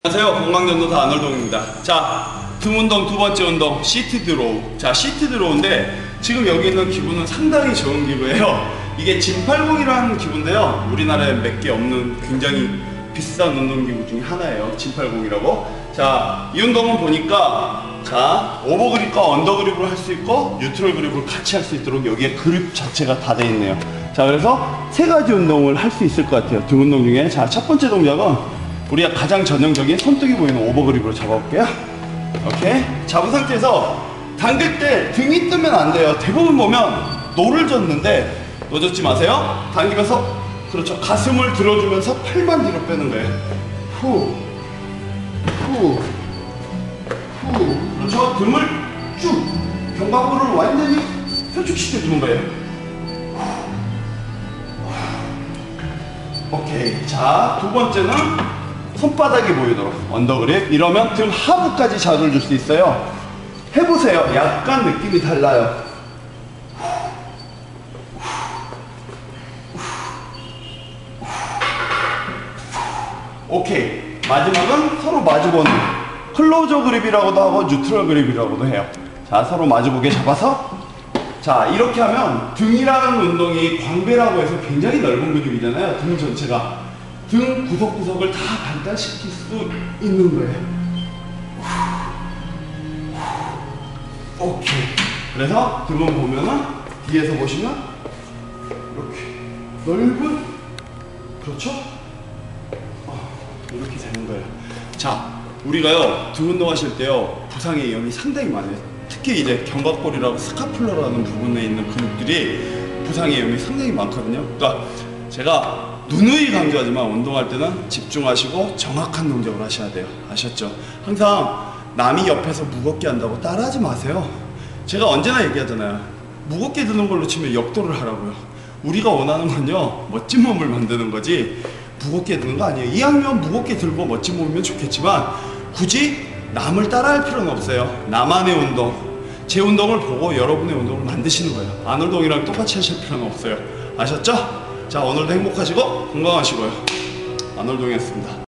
안녕하세요. 건강전도사 아놀동입니다. 자, 등 운동 두 번째 운동 시트 드로우. 자, 시트 드로우인데 지금 여기 있는 기구는 상당히 좋은 기구예요. 이게 진80이라는 기구인데요, 우리나라에 몇 개 없는 굉장히 비싼 운동기구 중에 하나예요. 진80이라고. 자, 이 운동은 보니까 자, 오버그립과 언더그립을 할 수 있고 뉴트럴 그립을 같이 할 수 있도록 여기에 그립 자체가 다 돼 있네요. 자, 그래서 세 가지 운동을 할 수 있을 것 같아요, 등 운동 중에. 자, 첫 번째 동작은 우리가 가장 전형적인 손등이 보이는 오버그립으로 잡아볼게요. 오케이. 잡은 상태에서 당길 때 등이 뜨면 안 돼요. 대부분 보면 노를 젓는데 노 젓지 마세요. 당기면서, 그렇죠, 가슴을 들어주면서 팔만 뒤로 빼는 거예요. 후, 후, 후. 그렇죠. 등을 쭉, 견갑골을 완전히 펴축시켜주는 거예요. 오케이. 자, 두 번째는 손바닥이 보이도록 언더그립. 이러면 등 하부까지 자극을 줄 수 있어요. 해보세요. 약간 느낌이 달라요. 오케이. 마지막은 서로 마주보는 클로저 그립이라고도 하고 뉴트럴 그립이라고도 해요. 자, 서로 마주보게 잡아서, 자, 이렇게 하면 등이라는 운동이 광배라고 해서 굉장히 넓은 근육이잖아요. 등 전체가. 등 구석구석을 다 발달시킬 수 있는 거예요. 오케이. 그래서 등은 보면은 뒤에서 보시면 이렇게 넓은, 그렇죠? 이렇게 되는 거예요. 자, 우리가요, 등 운동하실 때요, 부상의 위험이 상당히 많아요. 특히 이제 견갑골이라고 스카플러라는 부분에 있는 근육들이 부상의 위험이 상당히 많거든요. 그러니까 제가 누누이 강조하지만 운동할 때는 집중하시고 정확한 동작을 하셔야 돼요. 아셨죠? 항상 남이 옆에서 무겁게 한다고 따라하지 마세요. 제가 언제나 얘기하잖아요. 무겁게 드는 걸로 치면 역도를 하라고요. 우리가 원하는 건요, 멋진 몸을 만드는 거지 무겁게 드는 거 아니에요. 이왕이면 무겁게 들고 멋진 몸이면 좋겠지만 굳이 남을 따라할 필요는 없어요. 나만의 운동, 제 운동을 보고 여러분의 운동을 만드시는 거예요. 아놀동이랑 똑같이 하실 필요는 없어요. 아셨죠? 자, 오늘도 행복하시고 건강하시고요. 아놀동이었습니다.